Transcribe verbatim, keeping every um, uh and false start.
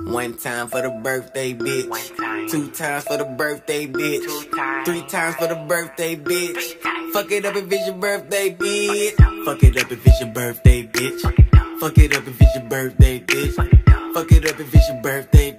One time for the birthday, bitch. One time. Two times for the birthday, bitch. Two times. Three times for the birthday, bitch. Fuck it up if it's your birthday, bitch. Fuck it up if it's your birthday, bitch. Fuck it up if it's your birthday, bitch. Fuck it up if it's your birthday,